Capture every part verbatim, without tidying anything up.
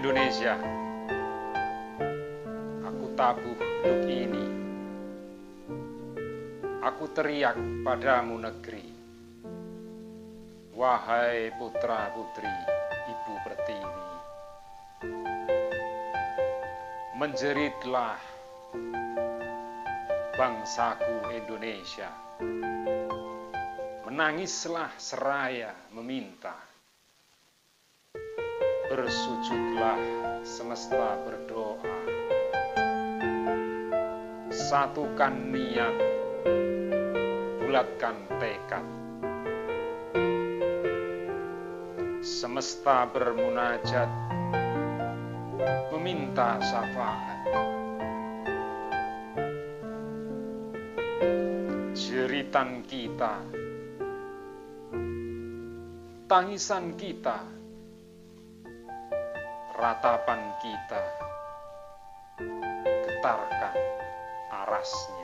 Indonesia, aku tabuh hidup ini. Aku teriak padamu negeri, wahai putra putri Ibu Pertiwi, menjeritlah bangsaku Indonesia, menangislah seraya meminta, bersujudlah semesta berdoa, satukan niat, bulatkan tekad, semesta bermunajat, meminta syafaat. Jeritan kita, tangisan kita, ratapan kita, getarkan arasnya.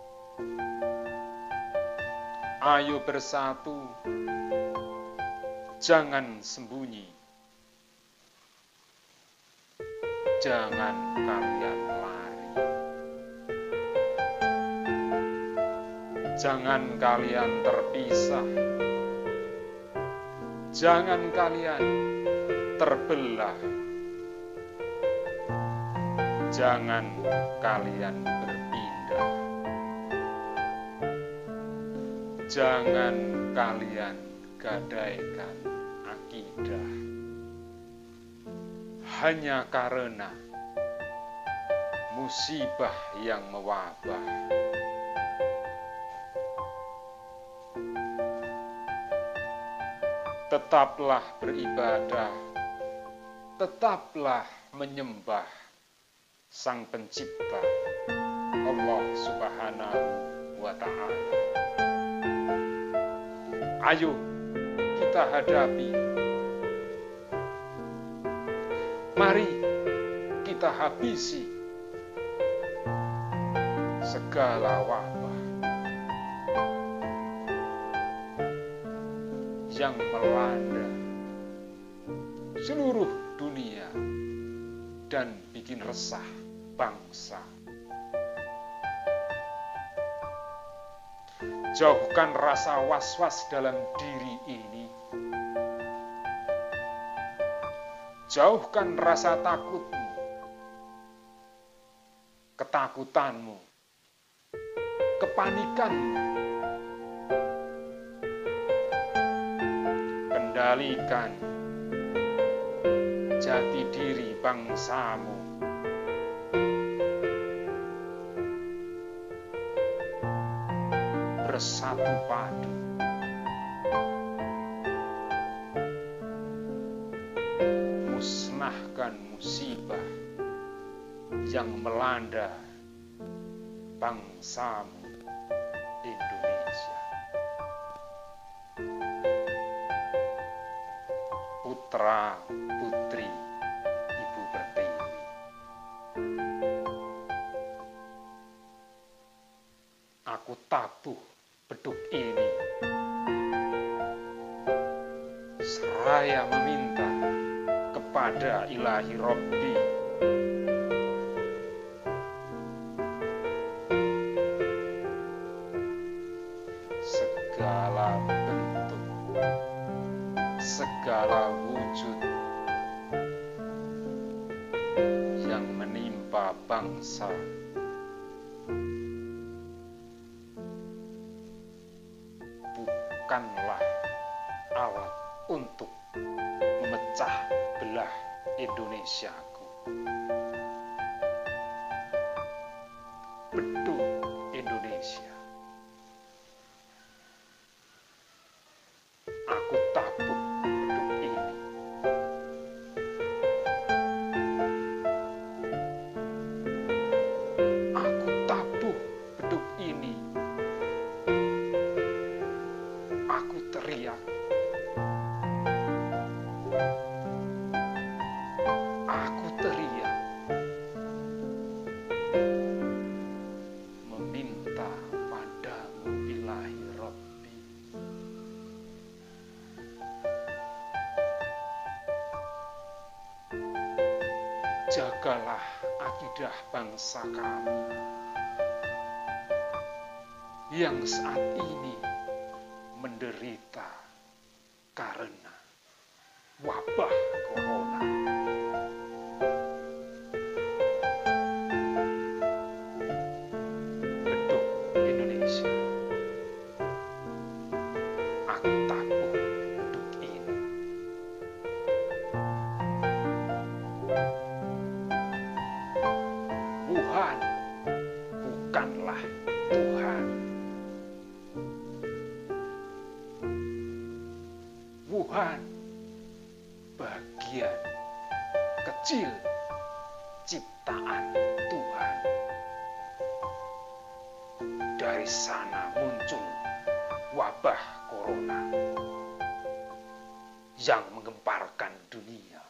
Ayo bersatu, jangan sembunyi, jangan kalian lari, jangan kalian terpisah, jangan kalian terbelah, jangan kalian berpindah, jangan kalian gadaikan akidah. Hanya karena musibah yang mewabah. Tetaplah beribadah, tetaplah menyembah Sang Pencipta, Allah Subhanahu wa Ta'ala. Ayo kita hadapi, mari kita habisi segala wabah yang melanda seluruh dunia dan bikin resah bangsa. Jauhkan rasa was-was dalam diri ini. Jauhkan rasa takutmu, ketakutanmu, kepanikanmu. Kendalikan jati diri bangsamu. Bersatu padu, musnahkan musibah yang melanda bangsamu Indonesia. Putra putri Ibu Pertiwi, aku tabuh beduk ini seraya meminta kepada Ilahi Robbi segala bentuk, segala wujud yang menimpa bangsa bukanlah alat untuk memecah belah Indonesiaku. Beduk Indonesia, aku tabuh beduk ini. Aku tabuh beduk ini. Aku teriak, aku teriak, Jagalah akidah bangsa kami yang saat ini menderita karena wabah corona. Beduk Indonesia, aku tabuh beduk ini. Wuhan bukanlah Tuhan. Wuhan bagian kecil ciptaan Tuhan. Dari sana muncul wabah corona yang menggemparkan dunia.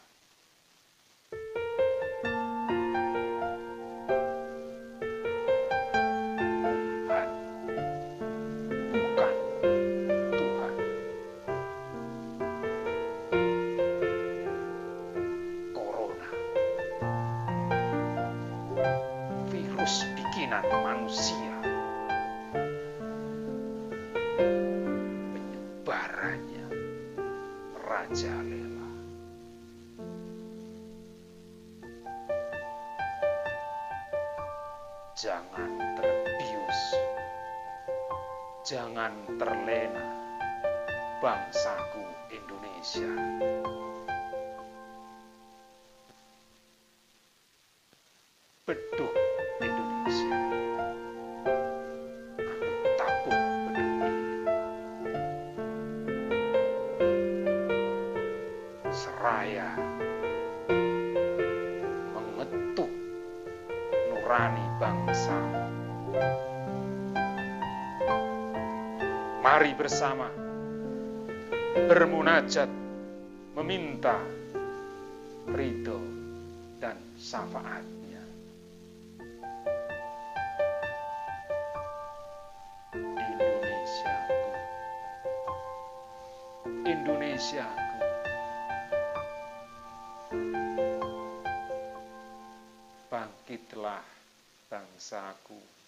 Wuhan bukan Tuhan. Corona, virus bikinan manusia. Penyebarannya merajalela. Jangan terbius, jangan terlena, bangsaku Indonesia. Beduk Indonesia, aku tabuh beduk ini. Seraya mengetuk nurani bangsa. Mari bersama bermunajat meminta ridho dan syafaatnya. Indonesiaku, Indonesiaku, bangkitlah bangsaku.